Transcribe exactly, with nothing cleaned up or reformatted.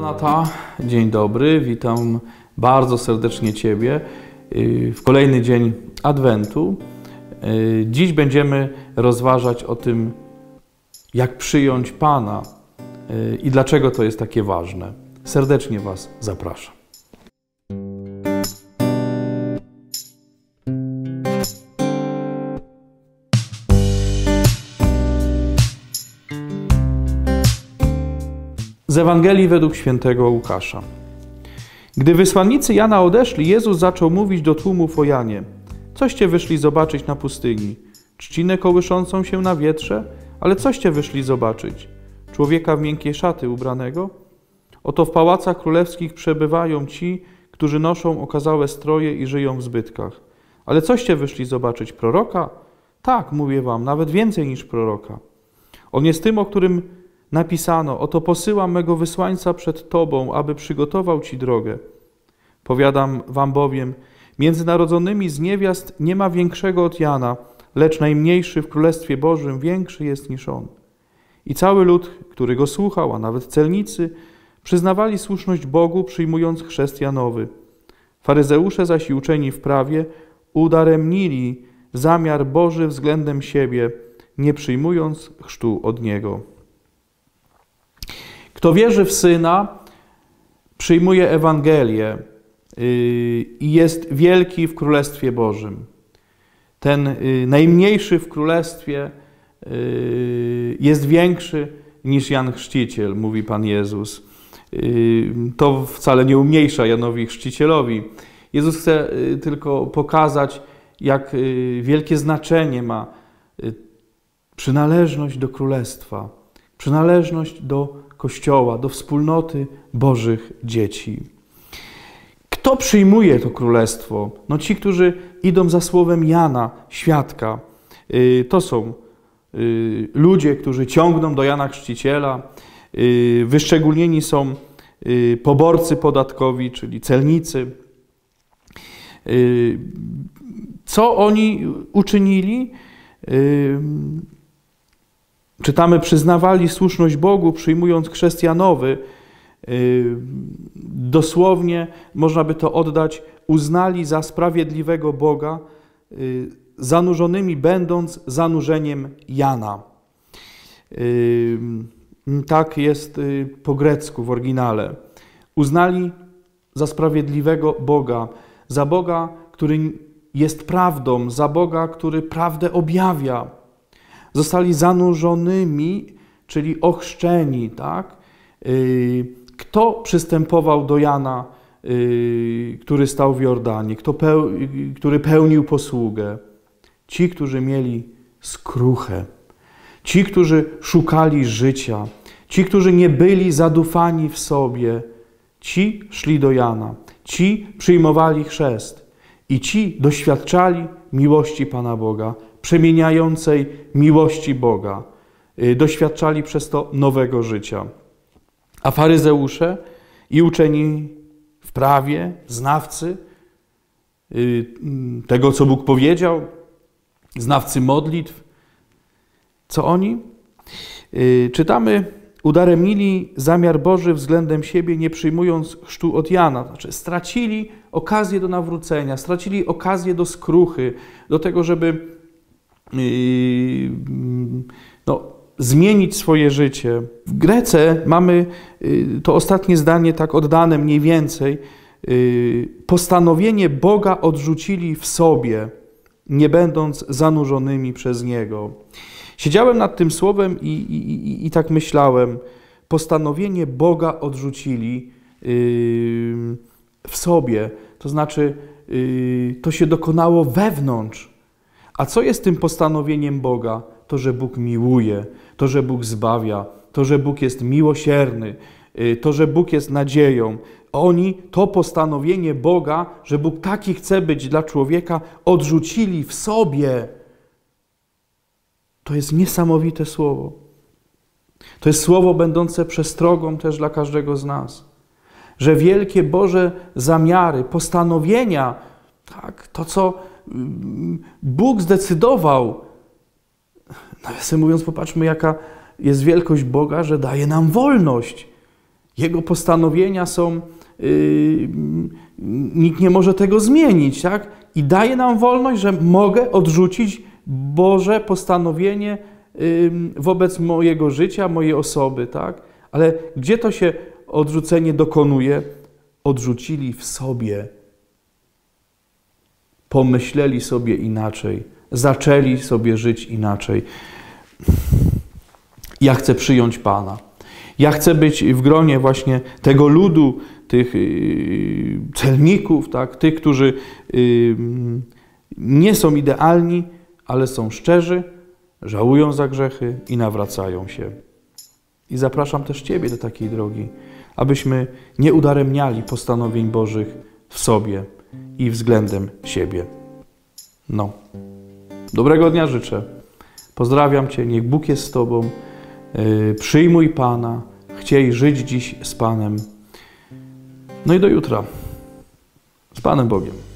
Renata, dzień dobry, witam bardzo serdecznie Ciebie w kolejny dzień Adwentu. Dziś będziemy rozważać o tym, jak przyjąć Pana i dlaczego to jest takie ważne. Serdecznie Was zapraszam. Z Ewangelii według świętego Łukasza. Gdy wysłannicy Jana odeszli, Jezus zaczął mówić do tłumów o Janie. Coście wyszli zobaczyć na pustyni? Trzcinę kołyszącą się na wietrze? Ale coście wyszli zobaczyć? Człowieka w miękkie szaty ubranego? Oto w pałacach królewskich przebywają ci, którzy noszą okazałe stroje i żyją w zbytkach. Ale coście wyszli zobaczyć? Proroka? Tak, mówię wam, nawet więcej niż proroka. On jest tym, o którym napisano: oto posyłam mego wysłańca przed Tobą, aby przygotował Ci drogę. Powiadam wam bowiem, między narodzonymi z niewiast nie ma większego od Jana, lecz najmniejszy w Królestwie Bożym większy jest niż on. I cały lud, który go słuchał, a nawet celnicy, przyznawali słuszność Bogu, przyjmując chrzest Janowy. Faryzeusze zaś i uczeni w prawie udaremnili zamiar Boży względem siebie, nie przyjmując chrztu od Niego. Kto wierzy w Syna, przyjmuje Ewangelię i jest wielki w Królestwie Bożym. Ten najmniejszy w Królestwie jest większy niż Jan Chrzciciel, mówi Pan Jezus. To wcale nie umniejsza Janowi Chrzcicielowi. Jezus chce tylko pokazać, jak wielkie znaczenie ma przynależność do Królestwa, przynależność do Kościoła, do wspólnoty Bożych dzieci. Kto przyjmuje to królestwo? No ci, którzy idą za słowem Jana, świadka. To są ludzie, którzy ciągną do Jana Chrzciciela. Wyszczególnieni są poborcy podatkowi, czyli celnicy. Co oni uczynili? Czytamy, przyznawali słuszność Bogu, przyjmując chrzest Janowy. Dosłownie można by to oddać, uznali za sprawiedliwego Boga, zanurzonymi będąc zanurzeniem Jana. Tak jest po grecku w oryginale. Uznali za sprawiedliwego Boga, za Boga, który jest prawdą, za Boga, który prawdę objawia. Zostali zanurzonymi, czyli ochrzczeni, tak? Kto przystępował do Jana, który stał w Jordanie, kto peł, który pełnił posługę? Ci, którzy mieli skruchę, ci, którzy szukali życia, ci, którzy nie byli zadufani w sobie, ci szli do Jana, ci przyjmowali chrzest i ci doświadczali miłości Pana Boga, przemieniającej miłości Boga. Doświadczali przez to nowego życia. A faryzeusze i uczeni w prawie, znawcy tego, co Bóg powiedział, znawcy modlitw, co oni? Czytamy, udaremnili zamiar Boży względem siebie, nie przyjmując chrztu od Jana. Znaczy stracili okazję do nawrócenia, stracili okazję do skruchy, do tego, żeby no, zmienić swoje życie. W Grece mamy to ostatnie zdanie tak oddane mniej więcej. Postanowienie Boga odrzucili w sobie, nie będąc zanurzonymi przez Niego. Siedziałem nad tym słowem i, i, i, i tak myślałem. Postanowienie Boga odrzucili w sobie. To znaczy, to się dokonało wewnątrz. A co jest tym postanowieniem Boga? To, że Bóg miłuje, to, że Bóg zbawia, to, że Bóg jest miłosierny, to, że Bóg jest nadzieją. Oni to postanowienie Boga, że Bóg taki chce być dla człowieka, odrzucili w sobie. To jest niesamowite słowo. To jest słowo będące przestrogą też dla każdego z nas. Że wielkie Boże zamiary, postanowienia, tak, to co Bóg zdecydował. Nawiasem mówiąc, popatrzmy, jaka jest wielkość Boga, że daje nam wolność. Jego postanowienia są, yy, nikt nie może tego zmienić, tak? I daje nam wolność, że mogę odrzucić Boże postanowienie yy, wobec mojego życia, mojej osoby, tak? Ale gdzie to się odrzucenie dokonuje? Odrzucili w sobie. Pomyśleli sobie inaczej. Zaczęli sobie żyć inaczej. Ja chcę przyjąć Pana. Ja chcę być w gronie właśnie tego ludu, tych yy, celników, tak? Tych, którzy yy, nie są idealni, ale są szczerzy, żałują za grzechy i nawracają się. I zapraszam też Ciebie do takiej drogi, abyśmy nie udaremniali postanowień Bożych w sobie i względem siebie. No. Dobrego dnia życzę. Pozdrawiam Cię, niech Bóg jest z Tobą. Yy, przyjmuj Pana, chciej żyć dziś z Panem. No i do jutra. Z Panem Bogiem.